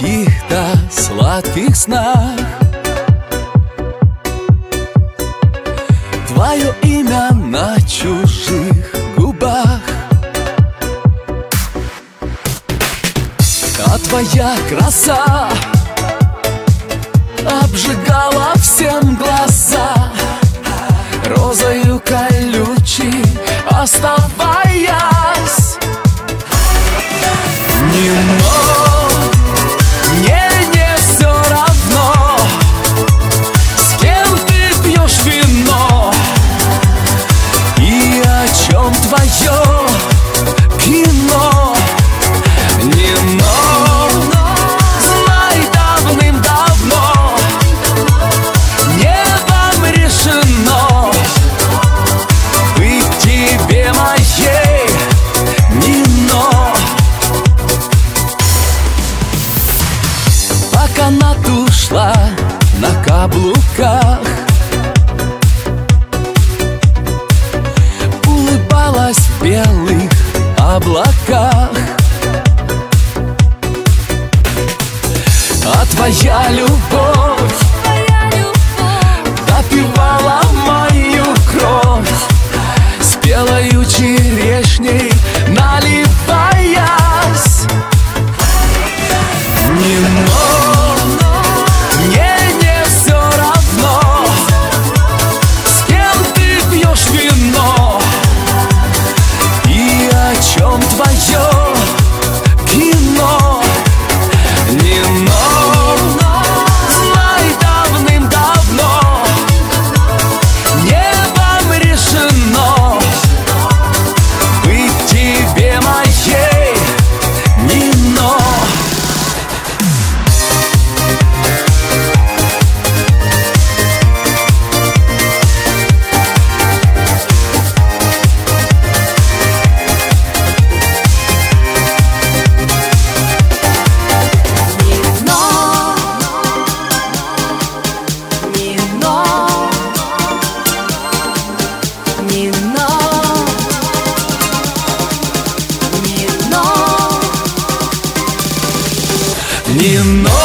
чьих-то сладких снах. Твое имя на чужих губах, а твоя краса обжигала всем глаза, розою колючей оставаясь. Мне не все равно, с кем ты пьешь вино и о чем твое кино. Знай, давным-давно небом решено быть тебе моей, Нино. Пока канату шла на каблуках, улыбалась в белых облаках, а твоя любовь допивала мою кровь, с белою черешней наливаясь. Мне не все равно, с кем ты пьешь вино и о чем твое кино. Знай, давным-давно небом решено быть тебе моей, Нино. Нино.